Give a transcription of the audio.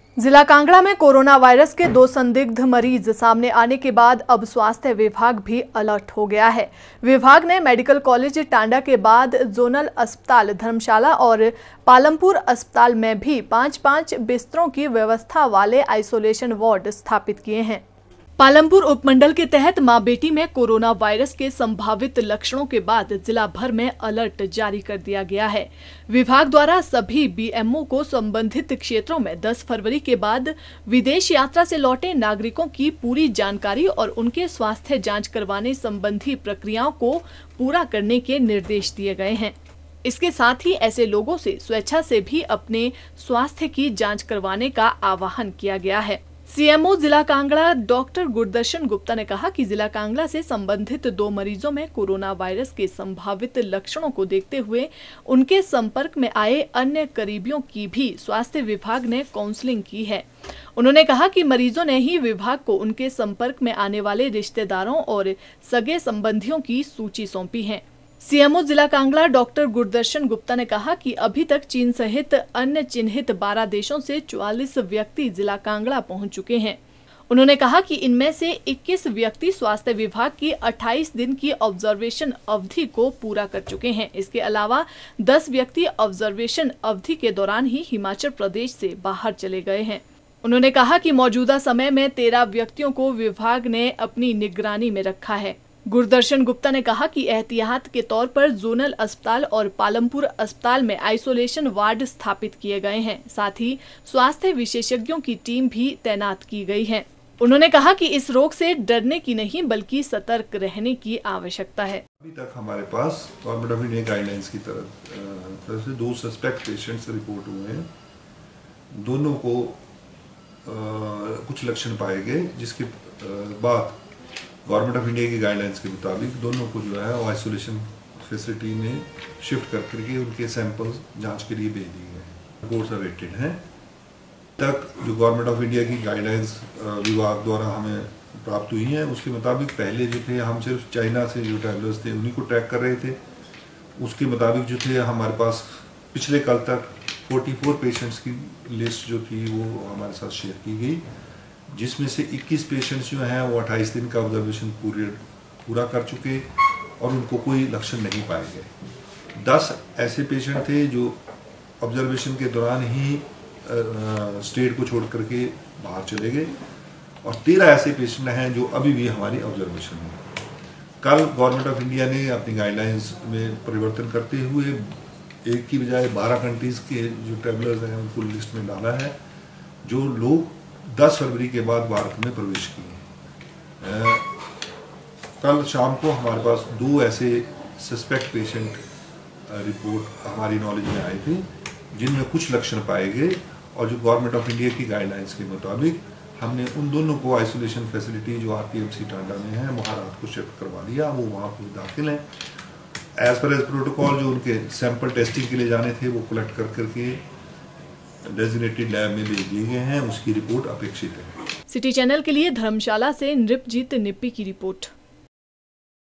जिला कांगड़ा में corona virus के 2 संदिग्ध मरीज सामने आने के बाद अब स्वास्थ्य विभाग भी अलर्ट हो गया है। विभाग ने मेडिकल कॉलेज टांडा के बाद जोनल अस्पताल धर्मशाला और पालमपुर अस्पताल में भी 5-5 बिस्तरों की व्यवस्था वाले आइसोलेशन वार्ड स्थापित किए हैं। पालमपुर उपमंडल के तहत मां बेटी में कोरोना वायरस के संभावित लक्षणों के बाद जिला भर में अलर्ट जारी कर दिया गया है। विभाग द्वारा सभी बीएमओ को संबंधित क्षेत्रों में 10 फरवरी के बाद विदेश यात्रा से लौटे नागरिकों की पूरी जानकारी और उनके स्वास्थ्य जांच करवाने संबंधी प्रक्रियाओं को पूरा करने के निर्देश दिए गए हैं। इसके साथ ही ऐसे लोगों से स्वेच्छा से भी अपने स्वास्थ्य की जाँच करवाने का आह्वान किया गया है। सीएमओ जिला कांगड़ा डॉक्टर गुरदर्शन गुप्ता ने कहा कि जिला कांगड़ा से संबंधित 2 मरीजों में कोरोना वायरस के संभावित लक्षणों को देखते हुए उनके संपर्क में आए अन्य करीबियों की भी स्वास्थ्य विभाग ने काउंसलिंग की है। उन्होंने कहा कि मरीजों ने ही विभाग को उनके संपर्क में आने वाले रिश्तेदारों और सगे संबंधियों की सूची सौंपी है। सीएमओ जिला कांगड़ा डॉक्टर गुरदर्शन गुप्ता ने कहा कि अभी तक चीन सहित अन्य चिन्हित 12 देशों से 44 व्यक्ति जिला कांगड़ा पहुंच चुके हैं। उन्होंने कहा कि इनमें से 21 व्यक्ति स्वास्थ्य विभाग की 28 दिन की ऑब्जर्वेशन अवधि को पूरा कर चुके हैं। इसके अलावा 10 व्यक्ति ऑब्जर्वेशन अवधि के दौरान ही हिमाचल प्रदेश से बाहर चले गए हैं। उन्होंने कहा कि मौजूदा समय में 13 व्यक्तियों को विभाग ने अपनी निगरानी में रखा है। गुरदर्शन गुप्ता ने कहा कि एहतियात के तौर पर जोनल अस्पताल और पालमपुर अस्पताल में आइसोलेशन वार्ड स्थापित किए गए हैं। साथ ही स्वास्थ्य विशेषज्ञों की टीम भी तैनात की गई है। उन्होंने कहा कि इस रोग से डरने की नहीं बल्कि सतर्क रहने की आवश्यकता है। अभी तक हमारे पास गवर्नमेंट ऑफ इंडिया गाइडलाइंस की तरफ से 2 सस्पेक्ट पेशेंट्स रिपोर्ट हुए हैं। दोनों को कुछ लक्षण पाए गए, जिसके बाद गवर्नमेंट ऑफ इंडिया की गाइडलाइंस के मुताबिक दोनों को जो है वो आइसोलेशन फैसिलिटी में शिफ्ट करके उनके सैंपल्स जांच के लिए भेज दिए गए। रिपोर्ट्स अवेटेड हैं। तक जो गवर्नमेंट ऑफ इंडिया की गाइडलाइंस विभाग द्वारा हमें प्राप्त हुई हैं, उसके मुताबिक पहले जो थे हम सिर्फ चाइना से जो ट्रैवलर्स थे उन्हीं को ट्रैक कर रहे थे। उसके मुताबिक जो थे हमारे पास पिछले कल तक 44 पेशेंट्स की लिस्ट जो थी वो हमारे साथ शेयर की गई, जिसमें से 21 पेशेंट्स जो हैं वो 28 दिन का ऑब्जर्वेशन पीरियड पूरा कर चुके और उनको कोई लक्षण नहीं पाए गए। 10 ऐसे पेशेंट थे जो ऑब्जर्वेशन के दौरान ही स्टेट को छोड़ करके बाहर चले गए और 13 ऐसे पेशेंट हैं जो अभी भी हमारी ऑब्जर्वेशन में। कल गवर्नमेंट ऑफ इंडिया ने अपनी गाइडलाइंस में परिवर्तन करते हुए एक की बजाय 12 कंट्रीज़ के जो ट्रैवलर्स हैं उनको लिस्ट में डाला है, जो लोग 10 फरवरी के बाद भारत में प्रवेश किए। कल शाम को हमारे पास 2 ऐसे सस्पेक्ट पेशेंट रिपोर्ट हमारी नॉलेज में आए थे, जिनमें कुछ लक्षण पाए गए और जो गवर्नमेंट ऑफ इंडिया की गाइडलाइंस के मुताबिक हमने उन दोनों को आइसोलेशन फैसिलिटी जो आरपीएमसी टांडा में है वहाँ रात को शिफ्ट करवा दिया। वो वहाँ पर दाखिल हैं। एज पर प्रोटोकॉल जो उनके सैंपल टेस्टिंग के लिए जाने थे वो कलेक्ट करके डेजिग्नेटेड लैब में भेज दिए गए हैं। उसकी रिपोर्ट अपेक्षित है। सिटी चैनल के लिए धर्मशाला से नृपजीत निप्पी की रिपोर्ट।